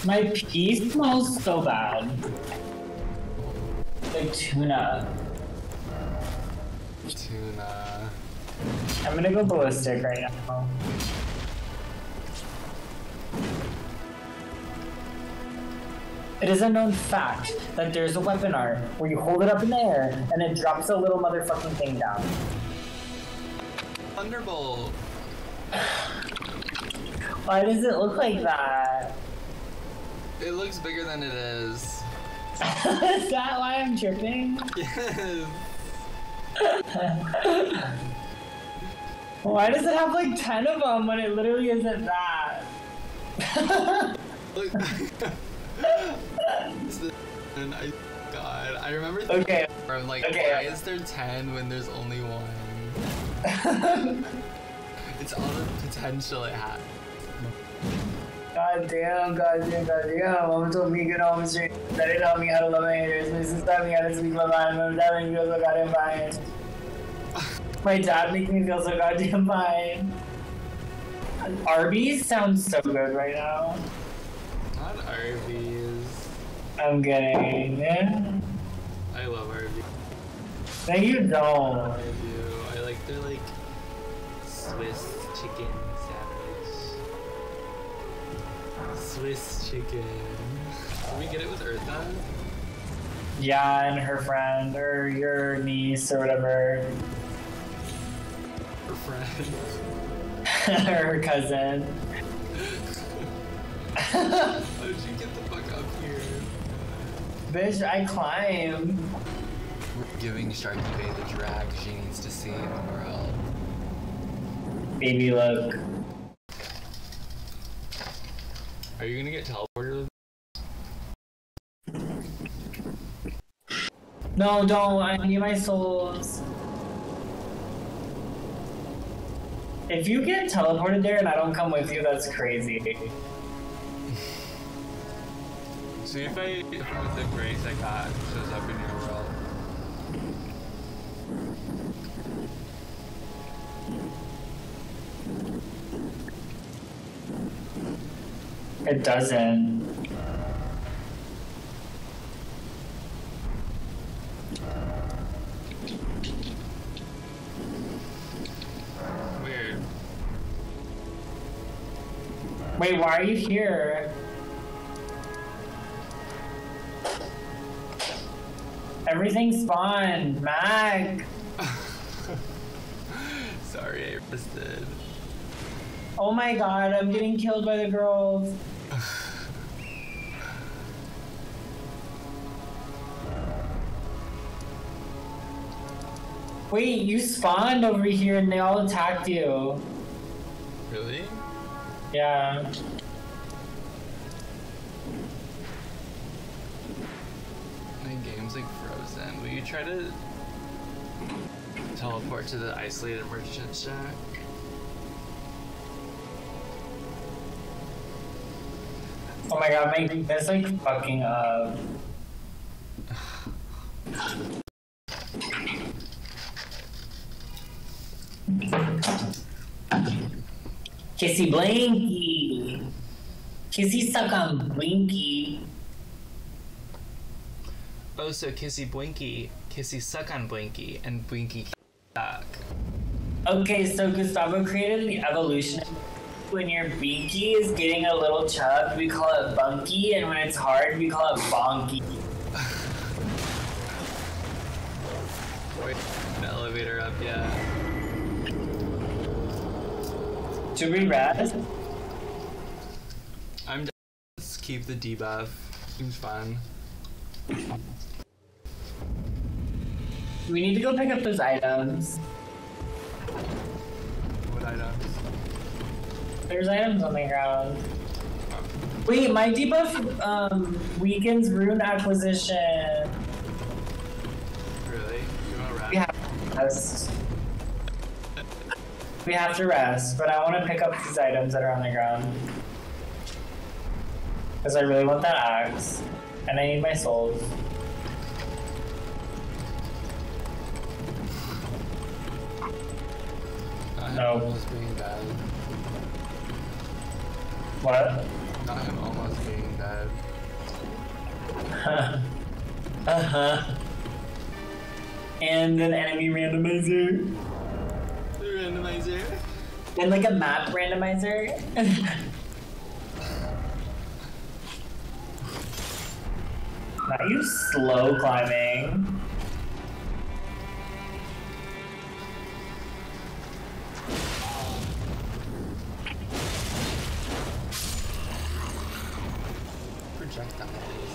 My pee smells so bad. Like tuna. Tuna. I'm gonna go ballistic right now. It is a known fact that there's a weapon art where you hold it up in the air and it drops a little motherfucking thing down. Thunderbolt. Why does it look like that? It looks bigger than it is. Is that why I'm tripping? Yes. Why does it have like 10 of them when it literally isn't that? Look. And God, I remember okay. I'm like, okay. Why is there 10 when there's only one? It's all the potential it has. God damn, God damn, God damn. Mom told me good home street. Daddy taught me how to love my haters. My sister taught me how to speak my mind. My dad made me feel so goddamn fine. My dad makes me feel so goddamn fine. Arby's sounds so good right now. Not Arby's. I'm kidding. Yeah. I love Arby's. No, you don't. I do. I like their like Swiss chicken sandwich. Swiss chicken. Can we get it with Eartha? Yeah, and her friend, or your niece, or whatever. Her friend. Her cousin. How did you get the fuck up here? Bitch, I climb. We're giving Sharky Bay the drag she needs to see in the world. Baby, look. Are you gonna get teleported? No, don't. I need my souls. If you get teleported there and I don't come with you, that's crazy. See if the grace I got shows up in your world. It doesn't. Weird. Wait, why are you here? Everything spawned, Mag. Sorry, I resisted. Oh my god, I'm getting killed by the girls. Wait, you spawned over here and they all attacked you. Really? Yeah. My game's like frozen. Will you try to teleport to the isolated merchant shack? Oh my god, my that's like fucking up. Kissy Blinky. Kissy suck on Blinky. Oh, so Kissy Blinky, Kissy suck on Blinky, and Blinky suck. Okay, so Gustavo created the evolution. When your binky is getting a little chub, we call it bunky, and when it's hard, we call it bonky. Wait, the elevator up, yeah. Should we rest? I'm down. Let's keep the debuff. Seems fun. We need to go pick up those items. What items? There's items on the ground. Wait, my debuff weakens rune acquisition. Really? You wanna wrap? We have to rest. We have to rest, but I want to pick up these items that are on the ground. Because I really want that axe. And I need my souls. No. Almost being dead. What? Not him almost being dead. And an enemy randomizer. The randomizer. And like a map randomizer. Are you slow climbing? Projectiles.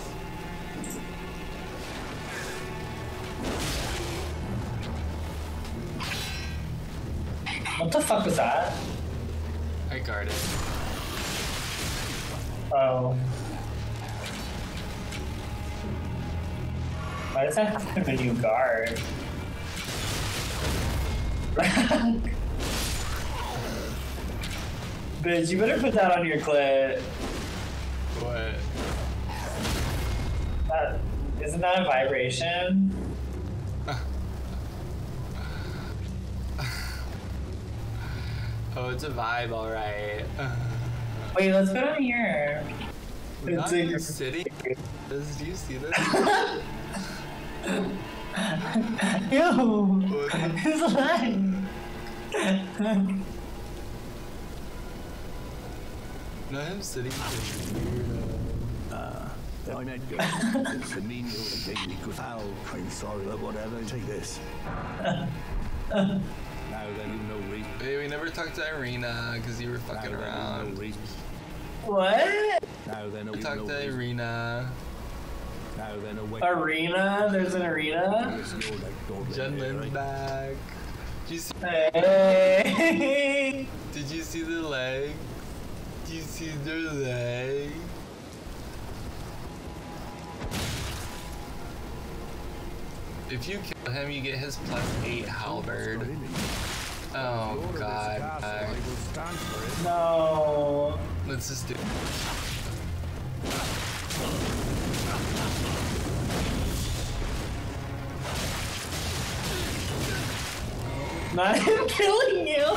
What the fuck was that? I guard it. Oh. Why does that have when you guard? Bitch, you better put that on your clit. What? Isn't that a vibration? Oh, it's a vibe, alright. Wait, let's put it on here. Not It's in a city. Do you see this? Ew! What? His leg! No, him sitting is I'm Edgar. It's the menial thing because Al, I'm sorry or whatever. Take this. Now then, you know reason. Hey, we never talked to Irina because you were fucking around. What? Now then, We talked to Irina. Now then, away. Arena? There's an arena? Jen Lynn's back. Did you see? Hey! Did you see the leg? Did you see their leg? If you kill him, you get his +8 halberd. Oh god. No. Let's just do it. Not him killing you!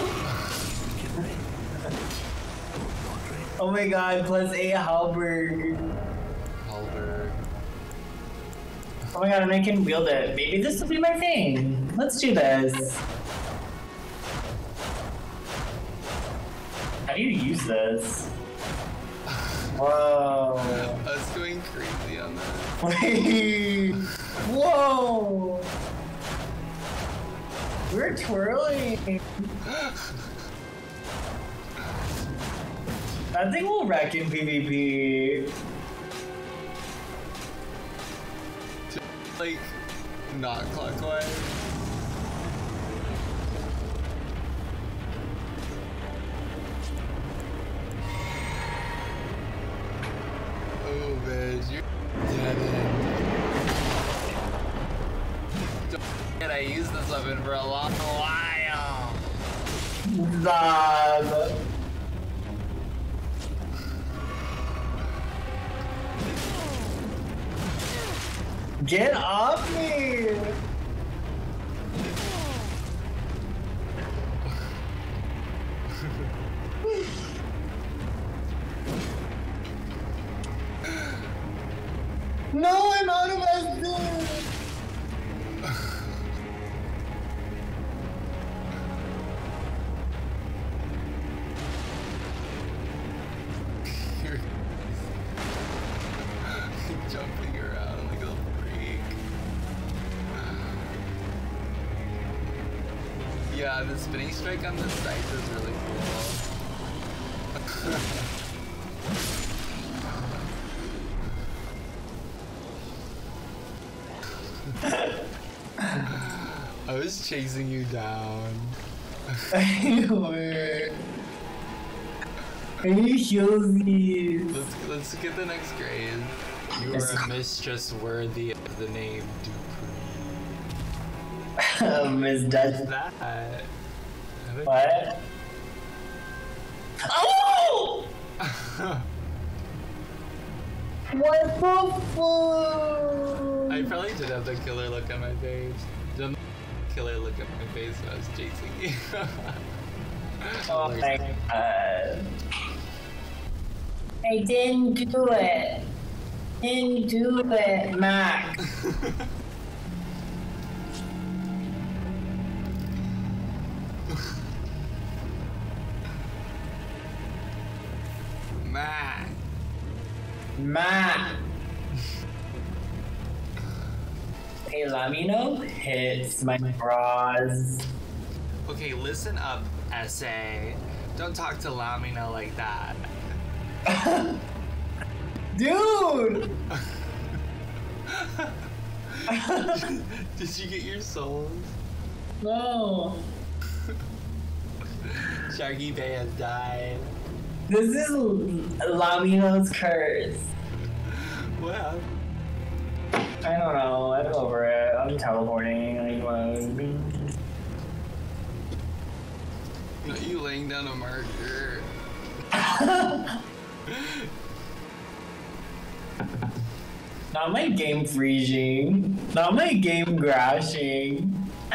Oh my god, +8 halberd. Halberd. Oh my god, and I can wield it. Maybe this will be my thing. Let's do this. How do you use this? Whoa. I was going crazy on that. Wait. Whoa. We're twirling. That thing will wreck in PvP. Like, not clockwise. Oh, bitch, you're dead end. Don't forget, I used this weapon for a long while. Stop. Get off me! No, I'm out of SD! You're jumping around like a freak. Yeah, the spinning strike on the side is really cool. I was chasing you down. I were. I need heals these. Let's get the next grade. You are a mistress worthy of the name Dupree. Miss Dutch. That. What? Oh! What the fuck? I probably did have the killer look on my face. The killer look on my face when I was chasing you. Oh my god. I didn't do it. Can you do it, Mac? Mac. Mac. Hey, Lamino hits my bras. Okay, listen up, SA. Don't talk to Lamina like that. Dude! Did you get your souls? No. Sharky Bay has died. This is Lamino's curse. What happened? I don't know. I'm over it. I'm teleporting. Are you laying down a marker? Not my game freezing. Not my game crashing.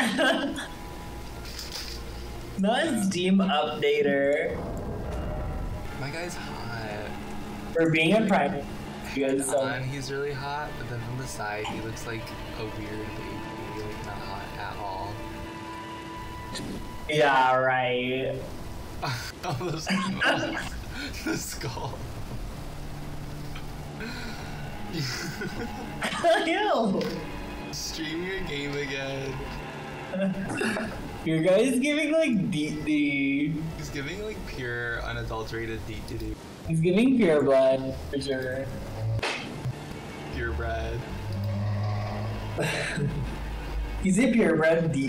Not Steam updater. My guy's hot. For being a prime. And on, he's really hot, but then from the side, he looks like a weird baby, like not hot at all. Yeah, right. Oh, the skull. Ew. Stream your game again. You guys giving like D. He's giving like pure, unadulterated D. He's giving pure blood for sure. Purebred. He's a purebred D.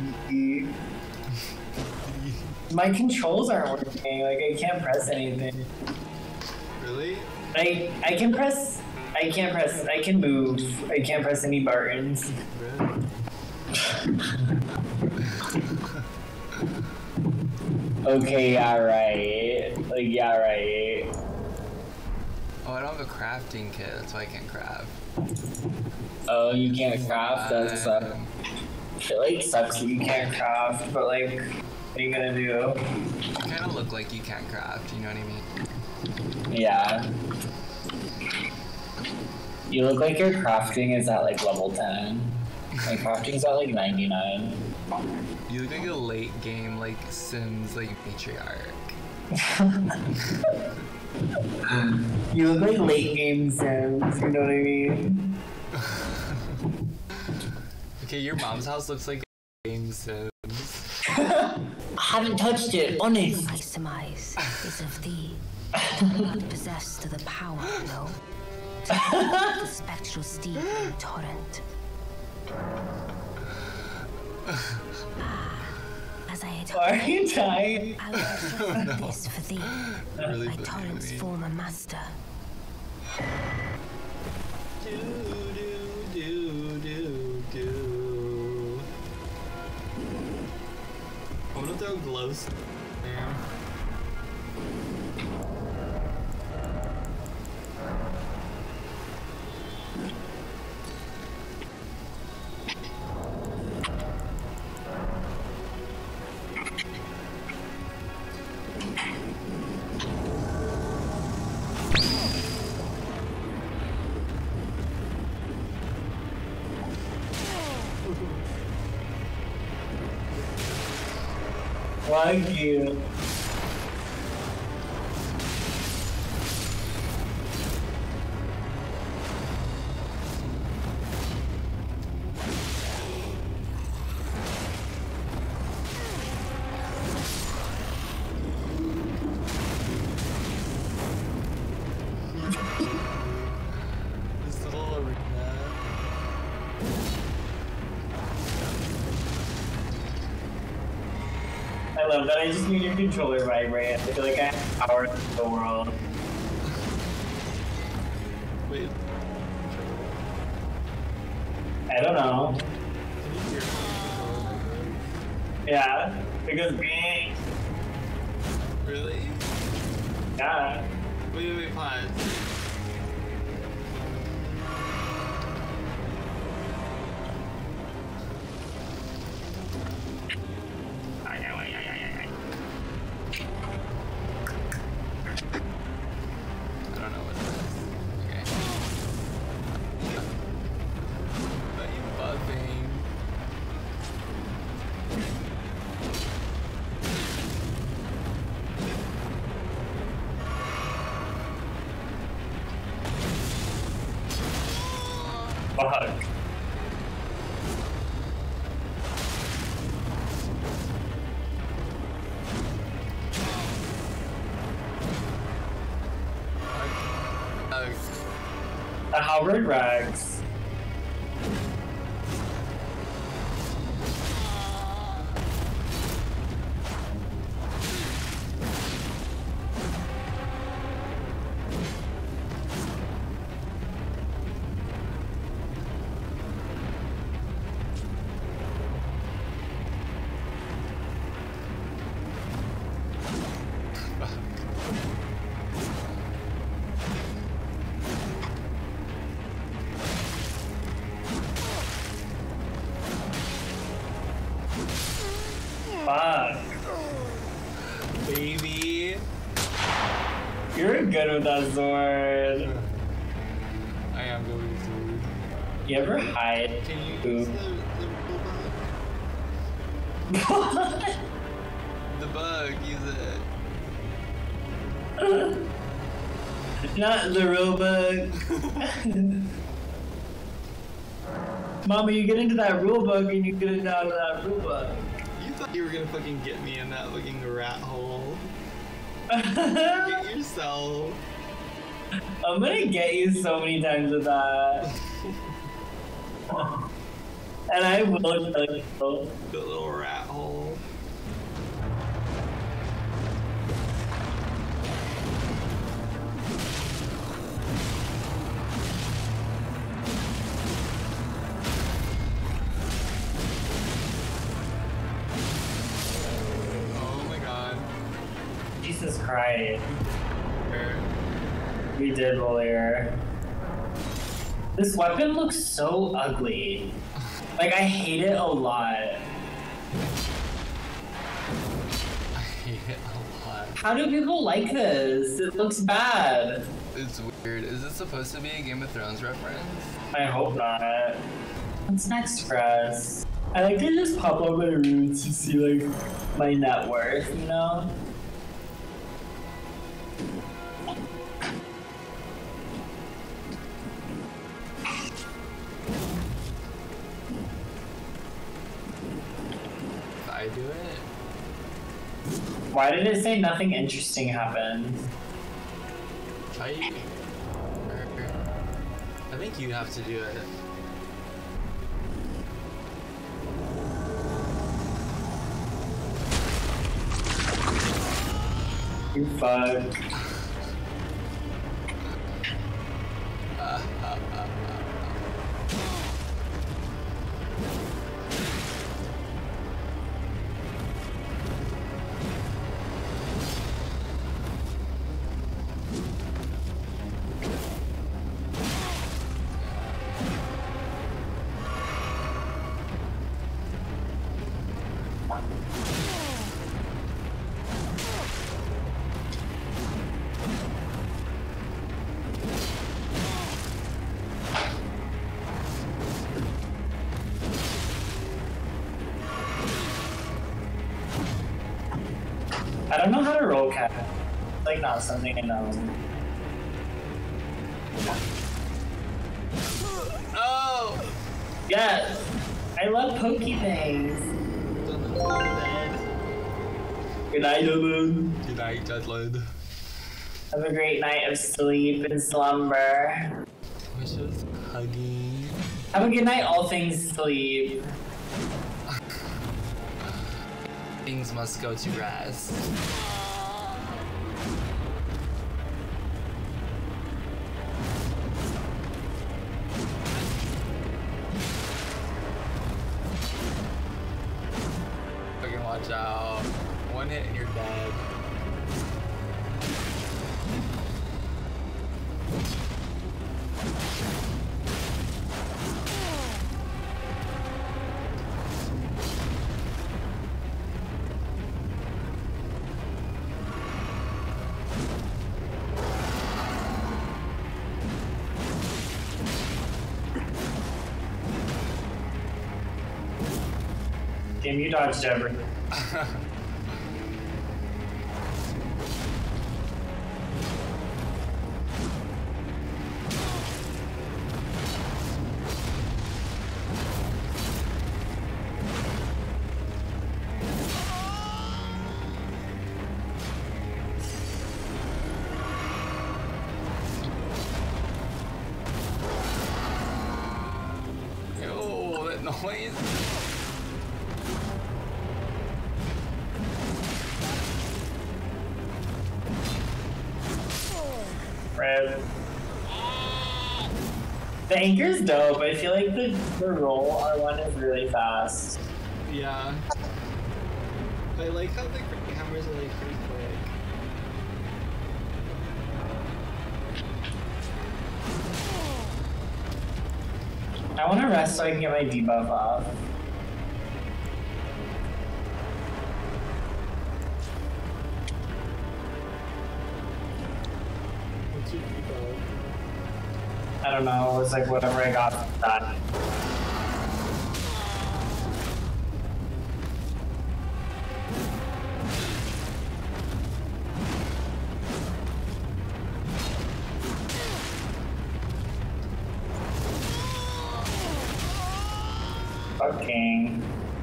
My controls aren't working. Like I can't press anything. Really? I can press. I can move. I can't press any buttons. Okay, yeah, right. Like, yeah, right. Oh, I don't have a crafting kit, that's why I can't craft. Oh, you can't craft? That sucks. It, like, sucks that you can't craft, but, like, what are you gonna do? You kind of look like you can't craft, you know what I mean? Yeah. You look like your crafting is at, like, level 10. My crafting's at, like, 99. You look like a late game, like, Sims, like, matriarch. You look like late game Sims, you know what I mean? Okay, your mom's house looks like a game Sims. I haven't touched it, honest. My surmise is of thee. Not possessed to the power, no. The spectral steed in torrent. As I had Why are you dying? I will perfect this for thee, Really my torrent's funny. former master. Do. I wanna throw glow sticks there. Thank you. This little arena. I love that I just made your controller vibrate. I feel like I have power in the world. Wait, I don't know. can you hear me? Yeah, because being, Really? yeah. Wait, pause. I don't know what it is. Okay. Fuck. The Howard Rex. Fuck. Baby. You're good with that sword. I am going to. You ever hide? Can you Ooh. use the bug? Use it. Not the real bug. Mama, you get into that rule book and you get into out of that rule book. You thought you were gonna fucking get me in that fucking rat hole. Get yourself. I'm gonna get you so many times with that. And I will tell you. The little rat hole. Oh my god. Jesus Christ. Where? We did earlier. This weapon looks so ugly. Like, I hate it a lot. I hate it a lot. How do people like this? It looks bad. It's weird. Is this supposed to be a Game of Thrones reference? I hope not. What's next for us? I like to just pop up my roots to see, like, my net worth, you know? If I do it? Why did it say nothing interesting happened? I think you have to do it. You fuck. I don't know how to roll cat. Like, not something I know. Oh! Yes! I love pokey things. Good night, Lulu. Good night, Judlin. Have a great night of sleep and slumber. Wishes, huggy. Have a good night, all things sleep. Things must go to rest. Fucking watch out. One hit and you're dead. Damn, you dodged everything. noise? Red. The anchor's dope. I feel like the roll R1 is really fast. Yeah. I like how the Great Hammers are like pretty quick. I want to rest so I can get my debuff off. What's your debuff? I don't know. It was like whatever I got from that. Fucking.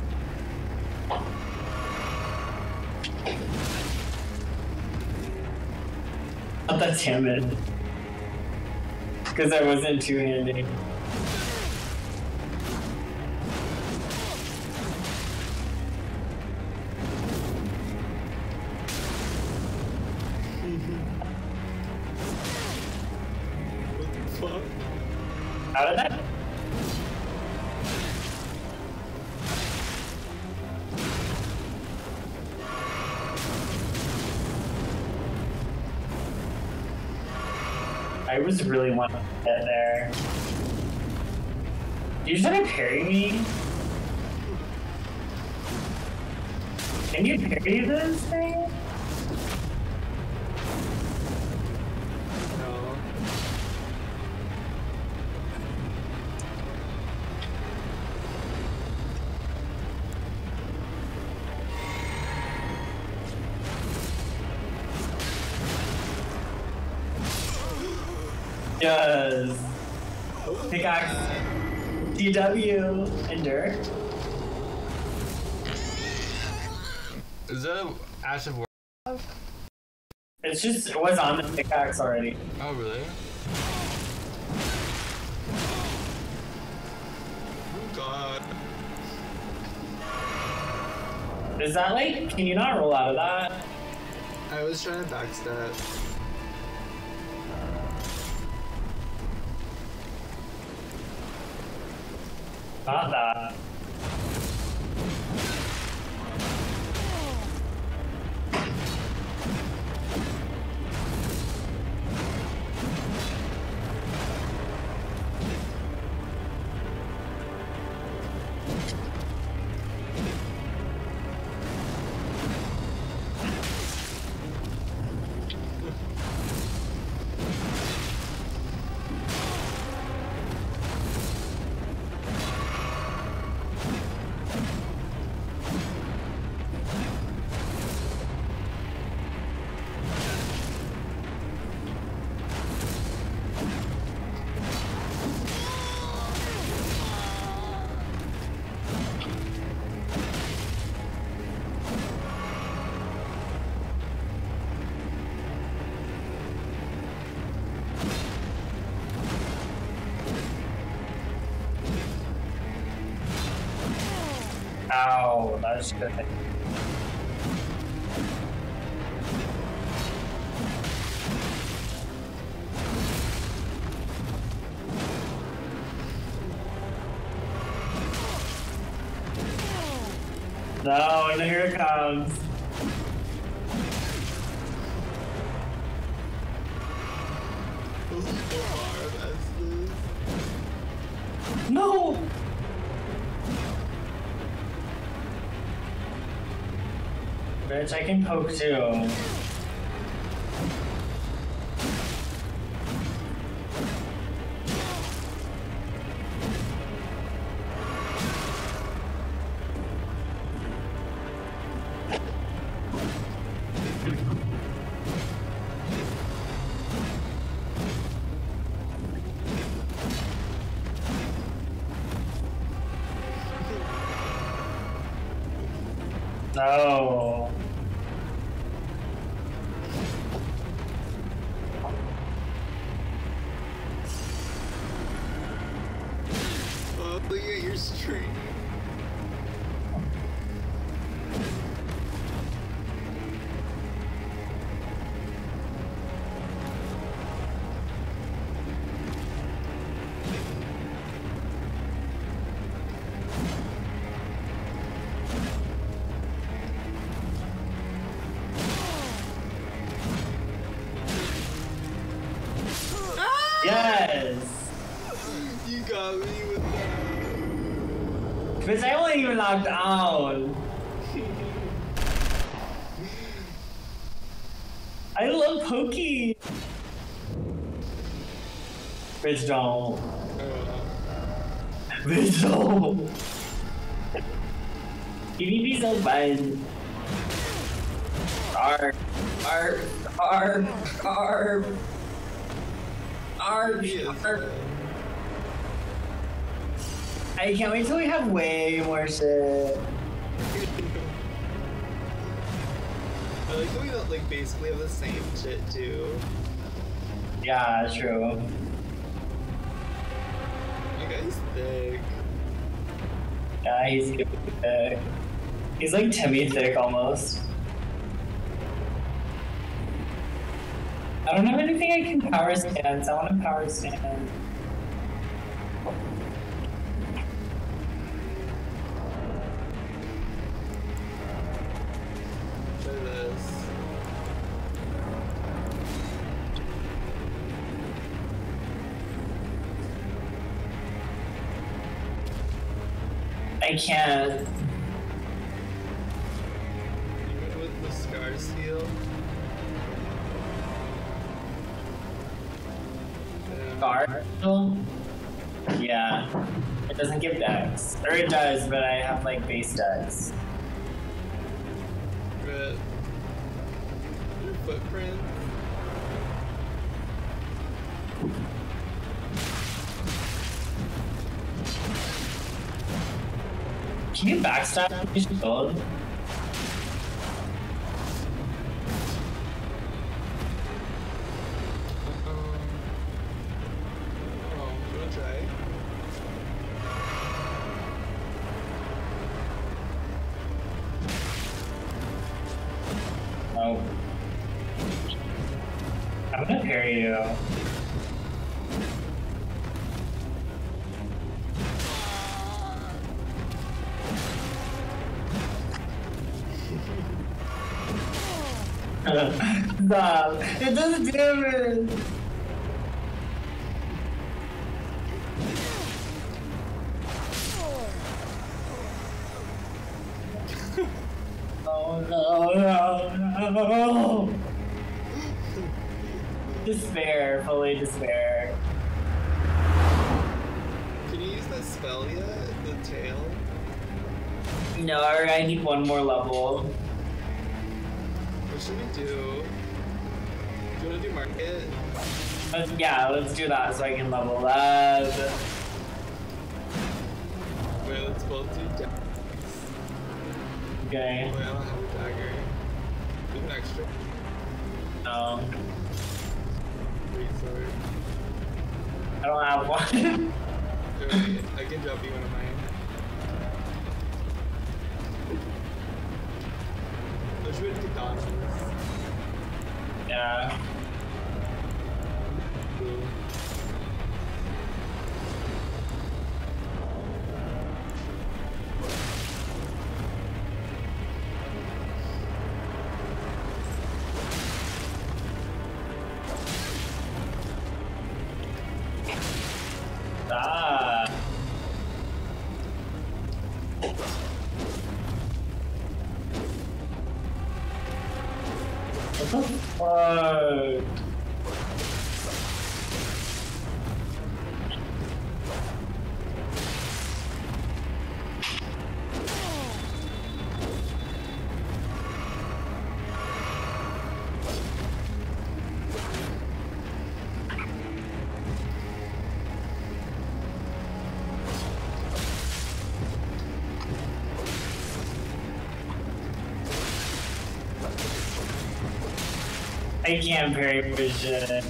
Not that timid. Because I wasn't two-handed. What the fuck? How did that? I was really wanting to get there. You just try to parry me? Can you parry this thing? No. Yes. Pickaxe. DW. Endure. Is that a Ash of War? It's just, it was on the pickaxe already. Oh, really? Oh god. Is that like, can you not roll out of that? I was trying to backstep. Not that. Ow, that's good. No, and here it comes. No! Bitch, I can poke too. No. Look at your stream. Yes! You got me with that. Bitch, I wasn't even knocked out. I love Pokey. Bitch, don't. Bitch, don't. PvP so fun. Arb. Arb. Arb. Arb. Arb. I can't wait till we have way more shit. I like that we like basically have the same shit too. Yeah, true. You guy's thick. Yeah, he's thick. He's like Timmy thick almost. I don't have anything I can power stand, so I want to power stand. Try this. I can't. Even with the scar seal. Guard? Yeah. It doesn't give dex. Or it does, but I have like base dex. But your footprint. Can you backstab these gold? No. I'm gonna parry you. Stop. It does damage. Oh no. Despair, fully despair. Can you use that spell yet? The tail? No, I need one more level. What should we do? Do you want to do market? Yeah, let's do that so I can level up. Wait, let's both do daggers. Okay. Wait, I don't have a dagger. Do an extra. No, Wait, sorry. I don't have one. Wait, I can drop you one of mine. Let's do it to Donald's. Yeah. Cool. Ah. What the fuck? I can't parry vision.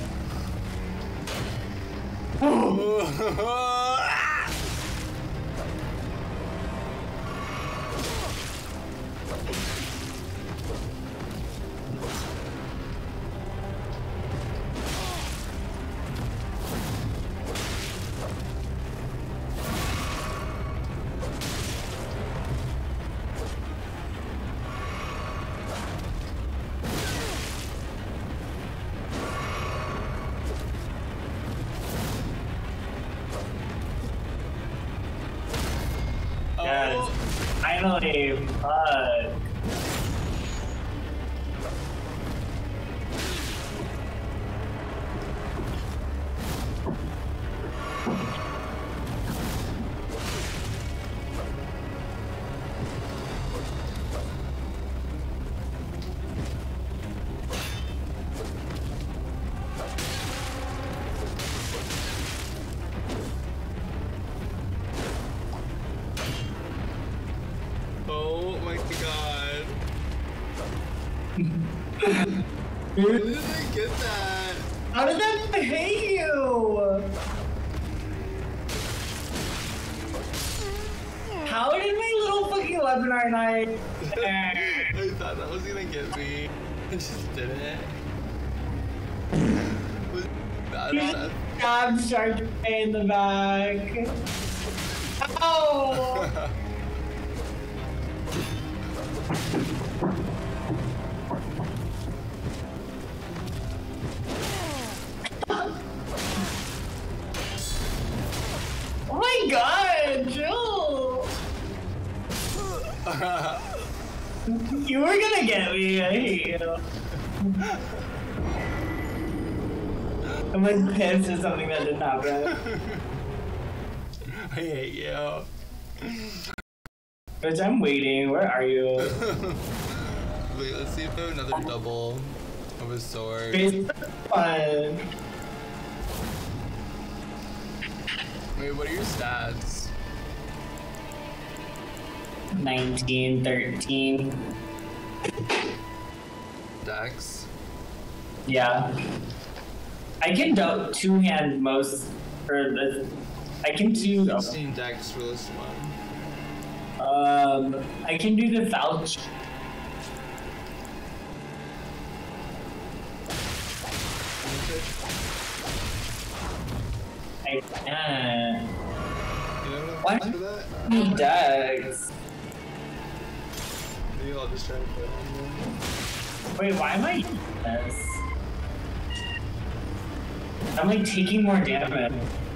yes. Finally, fuck. Oh my god. Where did I get that? How did that hit you? How did my little fucking webinar knife? I thought that was gonna get me. I just didn't. You just stabbed Shark in the back. Ow! Oh my god, Jill! You were gonna get me, I hate you. I'm like pissed at something that didn't happen. I hate you. Bitch, I'm waiting. Where are you? Wait, let's see if I have another double of a sword. It's fun. Wait, what are your stats? 19, 13. Dex? Yeah. I can do two-hand most for this. I can do 16 Dex for this one. I can do the vouch. I can't. You don't have Why? for that? He does. Maybe I'll just try to put it on there. Wait, why am I doing this? I'm like taking more damage.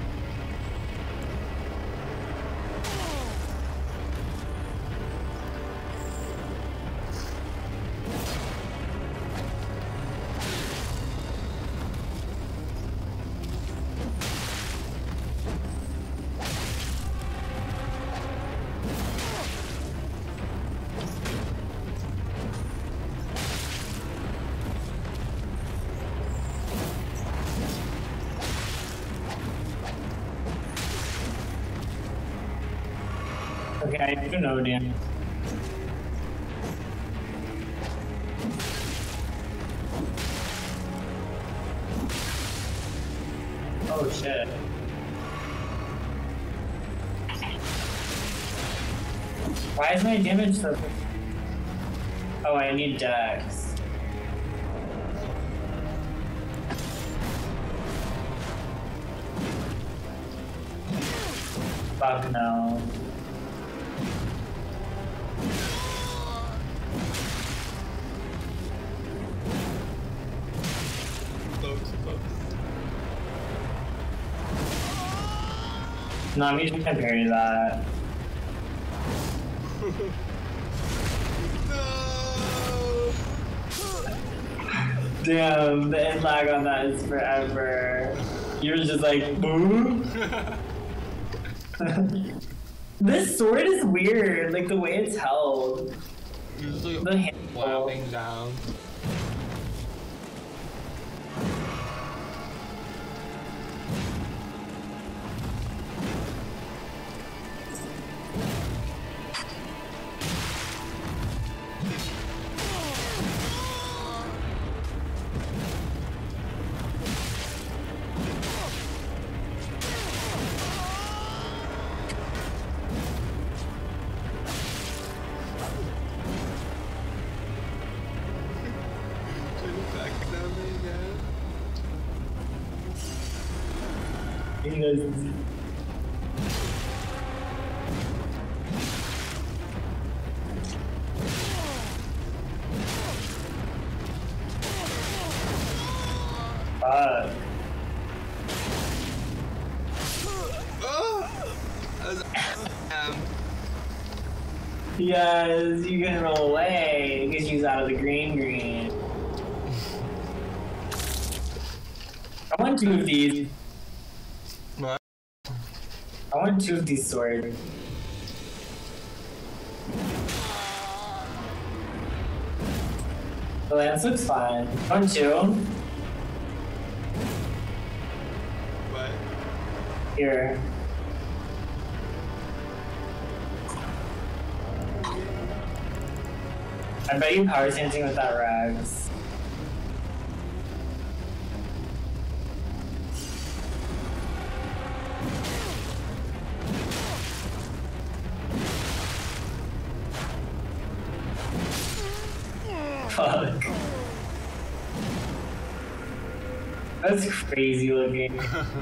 Okay, I don't know, damn. Oh shit. Why is my damage so... Oh, I need Dex. Fuck no. Close, close. No, I'm usually compared to that. No! Damn, the end lag on that is forever. You're just like, boo. This sword is weird, like the way it's held. Usually The handle. flapping down. Back down there again. He goes, fuck. Oh! As Yes, you can roll away because she's out of the green. I want 2 of these. What? I want 2 of these swords. The lance looks fine. I want 2. What? Here. I bet you power stancing with that rags. Fuck. That's crazy looking.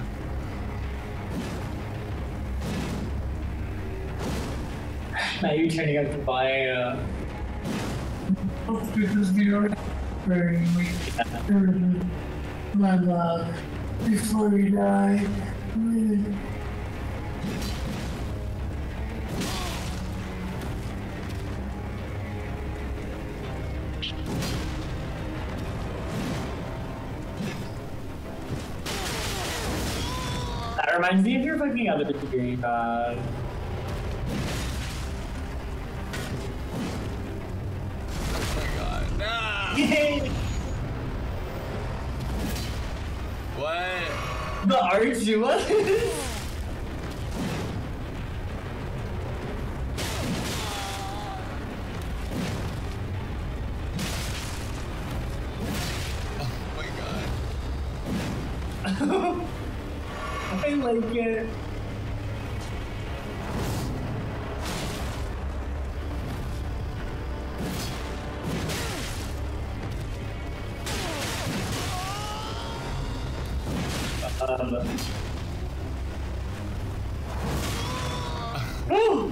Now you're turning up the bio. My love, before you die. That reminds me of your fucking other degree, God. Yay! What? The arch, what? Oh my god. I like it. Woo!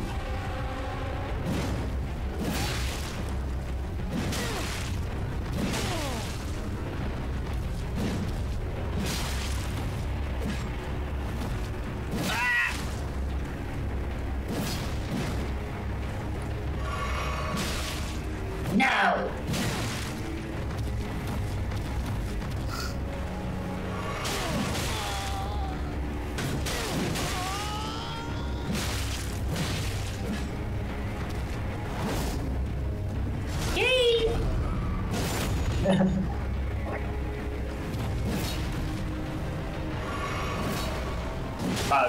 No! Fuck.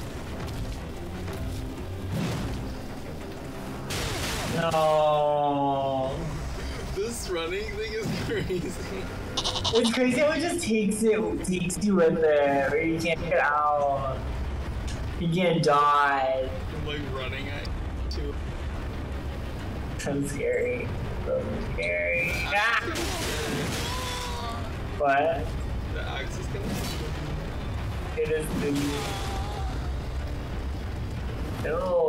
No. This running thing is crazy. It's crazy how it just takes you with it, where you can't get out. You can't die. I'm like running at too. So scary. So scary. Ah! What? The axe is gonna. It is the. No.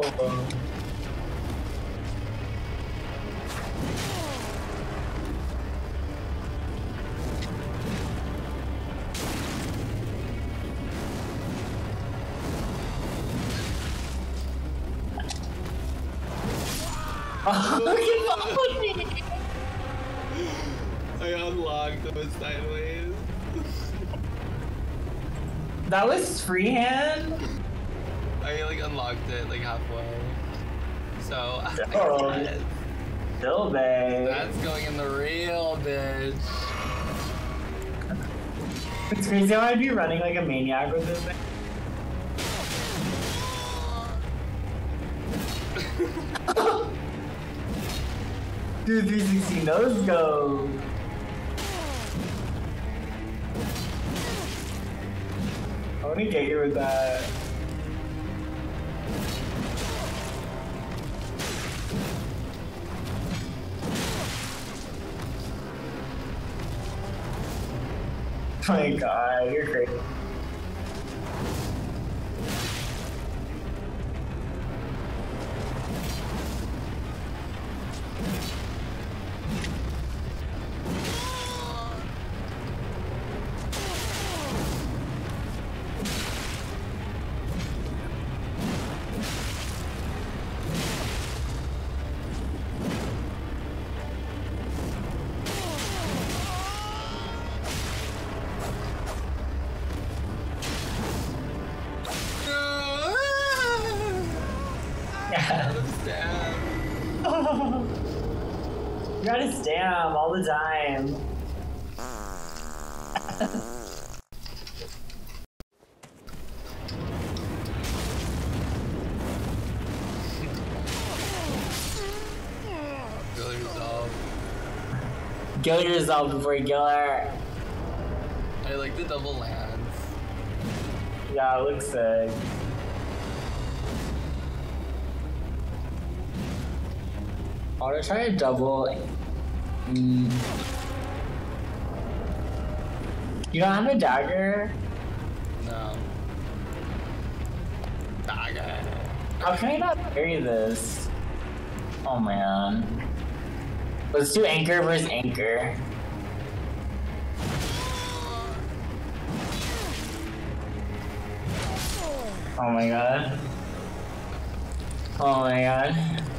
Oh, look at me! I unlocked them sideways. That was freehand? I like unlocked it like halfway. So Oh. I guess Still, babe. that's going in the real bitch. It's crazy how I'd be running like a maniac with this thing. Dude, 360 nose go. I wanna get you with that. Oh my god, you're crazy. Stab. You gotta stam all the time. Kill yourself. Kill yourself before you kill her. I like the double lands. Yeah, it looks sick. I wanna try a double. You don't have a dagger? No. Dagger. How can I not parry this? Oh man. Let's do anchor versus anchor. Oh my god. Oh my god.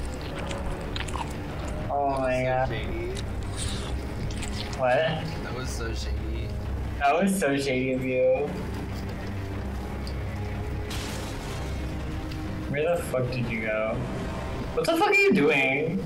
Oh my god. Shady. What? That was so shady. That was so shady of you. Where the fuck did you go? What the fuck are you doing?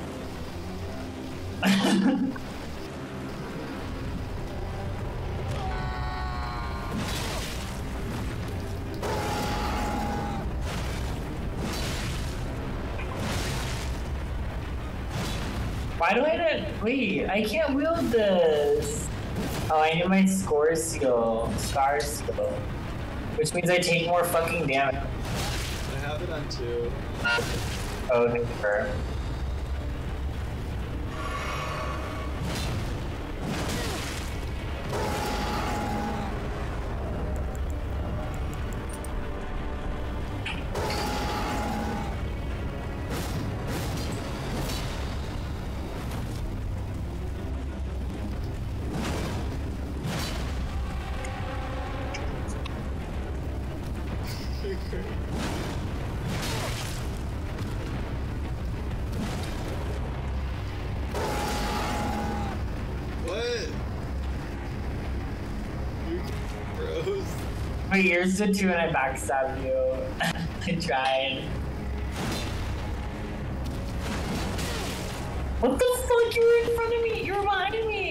Why do I not? Wait, I can't wield this. Oh, I need my scar seal. Which means I take more fucking damage. I have it on 2. Oh, thank you for. What? You bros. Wait, you're stood 2 and I backstabbed you. I tried. What the fuck? You were in front of me. You were behind me.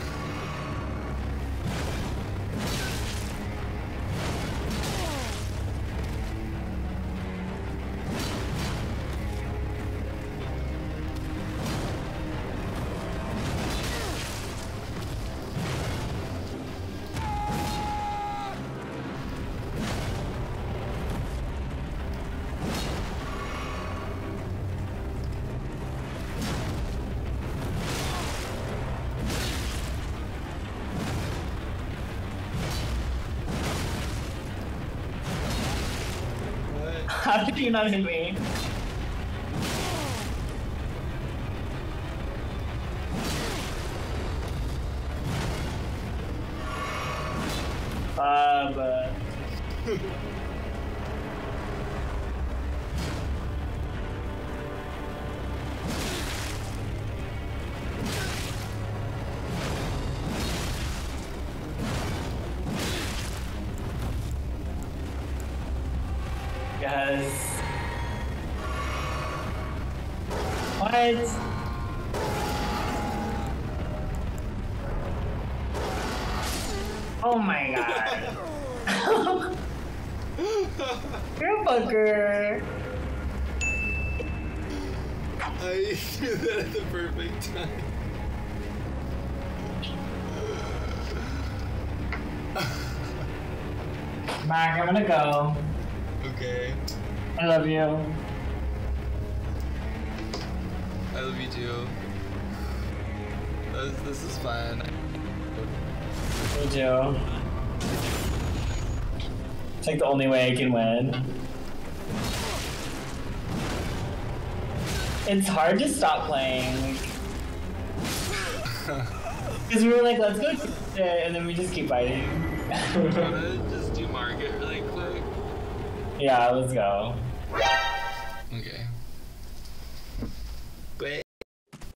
How did you not hit me? But... Yes. What? Oh my god. You're a fucker. I threw that at the perfect time. Mark, I'm gonna go. Okay. I love you. I love you too. This is fun. Me too. It's like the only way I can win. It's hard to stop playing. Because we were like, let's go do it, and then we just keep fighting. Wanna just do market really quick? Yeah, let's go.